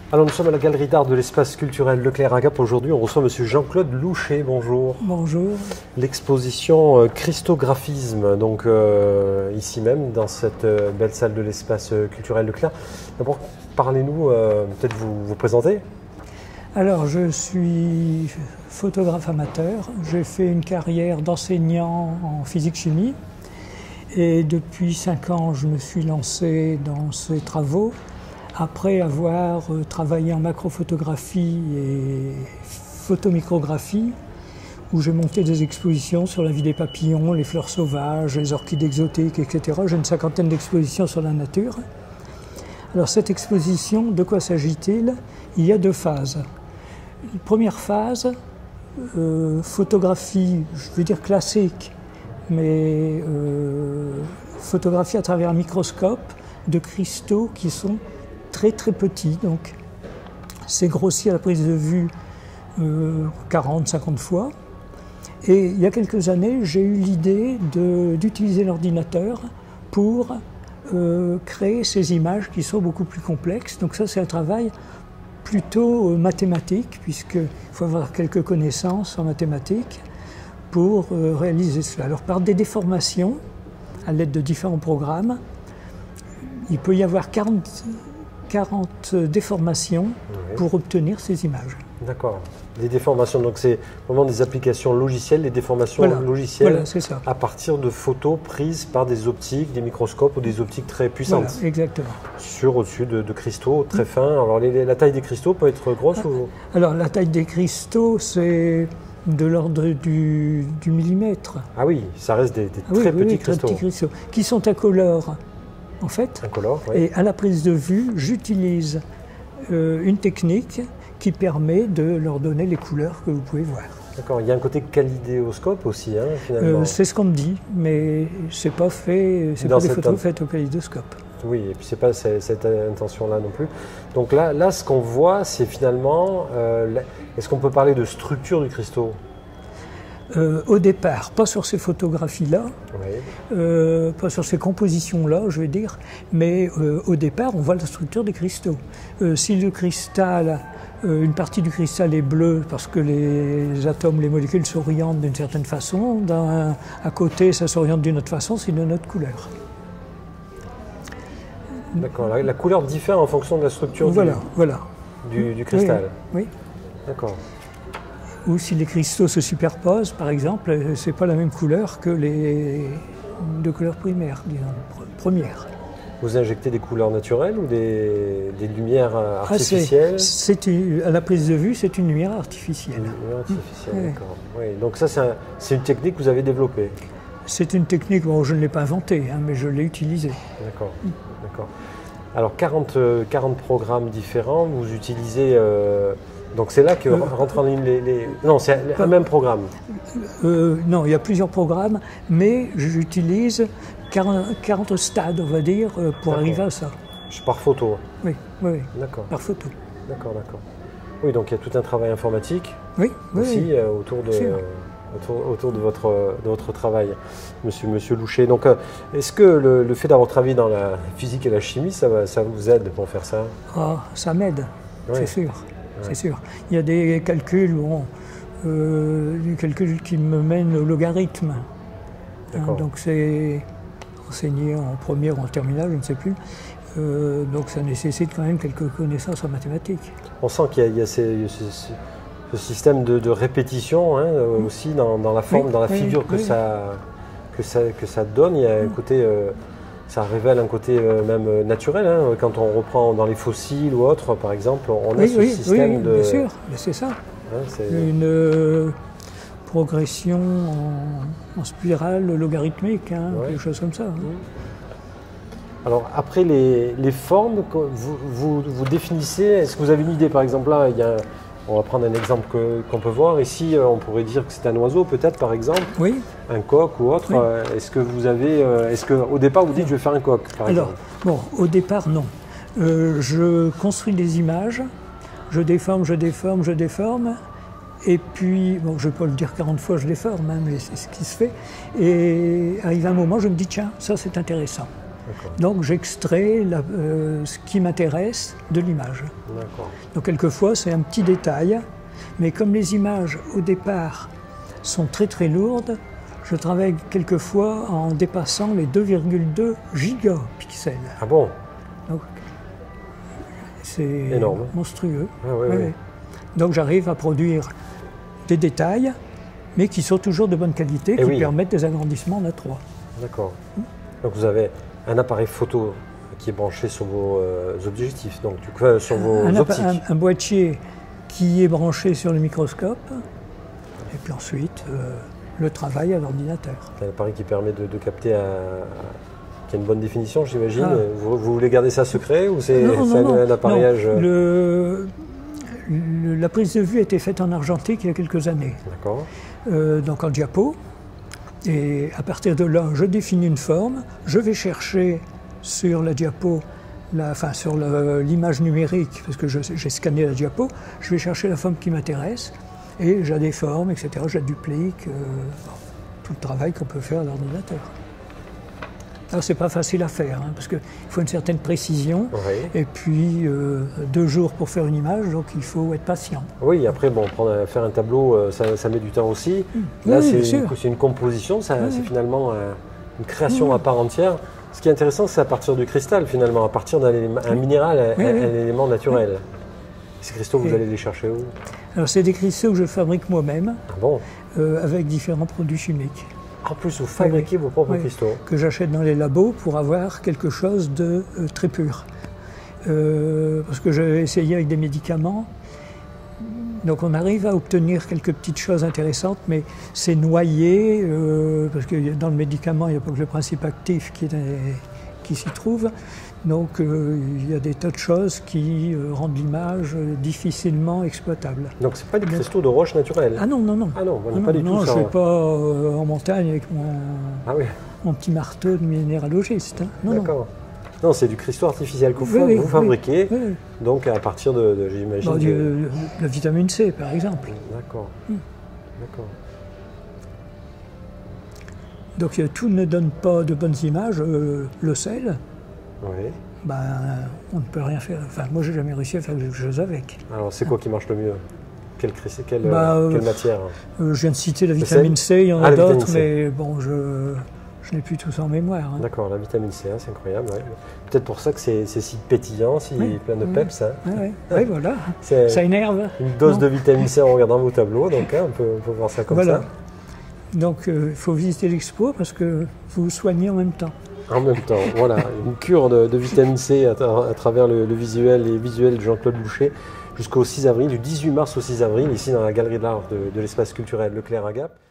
Alors nous sommes à la Galerie d'Art de l'Espace Culturel Leclerc à Gap. Aujourd'hui, on reçoit Monsieur Jean-Claude Louchet. Bonjour. Bonjour. L'exposition Christographisme, donc ici même, dans cette belle salle de l'Espace Culturel Leclerc. D'abord, parlez-nous, peut-être vous présenter. Alors, je suis photographe amateur. J'ai fait une carrière d'enseignant en physique-chimie. Et depuis 5 ans, je me suis lancé dans ces travaux. Après avoir travaillé en macrophotographie et photomicrographie, où j'ai monté des expositions sur la vie des papillons, les fleurs sauvages, les orchidées exotiques, etc. J'ai une 50aine d'expositions sur la nature. Alors cette exposition, de quoi s'agit-il? Il y a 2 phases. Une première phase, photographie, je veux dire classique, mais photographie à travers un microscope de cristaux qui sont très très petits, donc c'est grossi à la prise de vue 40-50 fois. Et il y a quelques années, j'ai eu l'idée d'utiliser l'ordinateur pour créer ces images qui sont beaucoup plus complexes. Donc ça, c'est un travail plutôt mathématique, puisqu'il faut avoir quelques connaissances en mathématiques pour réaliser cela. Alors par des déformations, à l'aide de différents programmes, il peut y avoir 40 déformations pour obtenir ces images. D'accord. Des déformations, donc c'est vraiment des applications logicielles, des déformations logicielles à partir de photos prises par des optiques, des microscopes ou des optiques très puissantes. Voilà, exactement. Au-dessus de cristaux très fins. Alors la taille des cristaux peut être grosse ou... Alors la taille des cristaux, c'est de l'ordre du millimètre. Ah oui, ça reste des très petits cristaux. Très petits cristaux, qui sont incolores. En fait, et à la prise de vue, j'utilise une technique qui permet de leur donner les couleurs que vous pouvez voir. D'accord, il y a un côté kalidéoscope aussi, hein, finalement. C'est ce qu'on me dit, mais c'est pas fait, c'est pas des photos faites au kalidoscope. Oui, et puis c'est pas cette intention-là non plus. Donc là, ce qu'on voit, c'est finalement, est-ce qu'on peut parler de structure du cristaux? Au départ, pas sur ces photographies-là, pas sur ces compositions-là, je vais dire, mais au départ, on voit la structure des cristaux. Si le cristal, une partie du cristal est bleue parce que les atomes, les molécules s'orientent d'une certaine façon, à côté, ça s'oriente d'une autre façon, c'est d'une autre couleur. D'accord, la couleur diffère en fonction de la structure du cristal. Oui. D'accord. Ou si les cristaux se superposent, par exemple, ce n'est pas la même couleur que les 2 couleurs primaires, disons, premières. Vous injectez des couleurs naturelles ou des lumières artificielles? À la prise de vue, c'est une lumière artificielle. Une lumière artificielle, d'accord. Oui. Donc ça, c'est une technique que vous avez développée? C'est une technique, bon, je ne l'ai pas inventée, hein, mais je l'ai utilisée. D'accord, d'accord. Alors 40 programmes différents, vous utilisez... Donc c'est là que rentrent en ligne les... Non, c'est un même programme. Non, il y a plusieurs programmes, mais j'utilise 40 stades, on va dire, pour arriver à ça. Par photo? Oui. D'accord. Par photo. D'accord. Oui, donc il y a tout un travail informatique aussi autour de votre travail, monsieur Louchet. Donc est-ce que le fait d'avoir travaillé dans la physique et la chimie, ça vous aide pour faire ça? Ça m'aide, c'est sûr. C'est sûr. Il y a des calculs, qui me mènent au logarithme. Donc c'est enseigné en première ou en terminale, je ne sais plus. Donc ça nécessite quand même quelques connaissances en mathématiques. On sent qu'il y a ce système de répétition aussi dans la forme, dans la figure que ça donne. Il y a un côté... Ça révèle un côté même naturel. Hein. Quand on reprend dans les fossiles ou autres, par exemple, on a ce système de... bien sûr, c'est ça. Une progression en spirale logarithmique, quelque chose comme ça. Alors, après les formes, vous définissez... Est-ce que vous avez une idée? Par exemple, là, on va prendre un exemple qu'on peut voir. Ici, on pourrait dire que c'est un oiseau, peut-être, par exemple. Oui. Un coq ou autre. Oui. Est-ce que vous avez... Est-ce qu'au départ, vous dites je vais faire un coq, par exemple? Bon, au départ, non. Je construis des images, je déforme. Et puis, bon, je ne vais pas le dire 40 fois, je déforme, mais c'est ce qui se fait. Et arrive un moment, je me dis, tiens, ça c'est intéressant. Donc j'extrais ce qui m'intéresse de l'image. Donc quelquefois c'est un petit détail, mais comme les images au départ sont très très lourdes, je travaille quelquefois en dépassant les 2,2 gigapixels. Ah bon? Donc c'est énorme, monstrueux. Ah, oui. Donc j'arrive à produire des détails, mais qui sont toujours de bonne qualité, qui permettent des agrandissements en A3. D'accord. Donc vous avez un appareil photo qui est branché sur vos objectifs, donc du coup, sur vos optiques. Un boîtier qui est branché sur le microscope, et puis ensuite le travail à l'ordinateur. Un appareil qui permet de capter qui a une bonne définition, j'imagine. Vous voulez garder ça secret ou c'est un appareillage? La prise de vue a été faite en argentique il y a quelques années. D'accord. Donc en diapo. Et à partir de là, je définis une forme. Je vais chercher sur la diapo, sur l'image numérique, parce que j'ai scanné la diapo, je vais chercher la forme qui m'intéresse et je la déforme, etc. Je la duplique. Tout le travail qu'on peut faire à l'ordinateur. Alors c'est pas facile à faire, parce qu'il faut une certaine précision, et puis 2 jours pour faire une image, donc il faut être patient. Oui, après faire un tableau, ça met du temps aussi. Là c'est une composition, c'est finalement une création à part entière. Ce qui est intéressant, c'est à partir du cristal finalement, à partir d'un minéral, un élément naturel. Ces cristaux, vous allez les chercher où? Alors c'est des cristaux que je fabrique moi-même, avec différents produits chimiques. En plus, vous fabriquez vos propres cristaux. Que j'achète dans les labos pour avoir quelque chose de très pur. Parce que j'ai essayé avec des médicaments. Donc on arrive à obtenir quelques petites choses intéressantes, mais c'est noyé, parce que dans le médicament, il n'y a pas que le principe actif qui s'y trouve. Donc il y a des tas de choses qui rendent l'image difficilement exploitable. Donc ce n'est pas des cristaux de roche naturelle? Ah non, non, non. Ah non, pas du tout ça. Je ne vais pas en montagne avec mon petit marteau de minéralogiste. D'accord. Non, c'est du cristaux artificiel que vous fabriquez, donc à partir de j'imagine... la vitamine C, par exemple. D'accord. D'accord. Donc tout ne donne pas de bonnes images. Le sel, on ne peut rien faire. Enfin, moi, j'ai jamais réussi à faire quelque chose avec. Alors, c'est quoi qui marche le mieux? Quelle matière? Je viens de citer la vitamine C, il y en a d'autres, mais bon, je n'ai plus tout ça en mémoire. D'accord, la vitamine C, c'est incroyable. Peut-être pour ça que c'est si pétillant, si plein de peps. Oui, voilà, ça énerve. Une dose de vitamine C en regardant vos tableaux, donc on peut voir ça comme ça. Donc il faut visiter l'expo parce que vous vous soignez en même temps. En même temps, voilà, une cure de vitamine C à travers les visuels de Jean-Claude Boucher jusqu'au 6 avril, du 18 mars au 6 avril, ici dans la Galerie de l'Art de l'Espace culturel Leclerc à Gap.